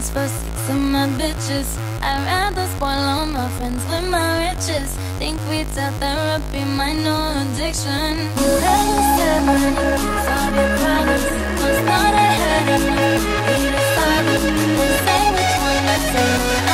just for sex and my bitches. I'd rather spoil all my friends with my riches. Think retail therapy, my new addiction. Whoever said money can solve your problems must not have had enough. Be the silent and say which one I say.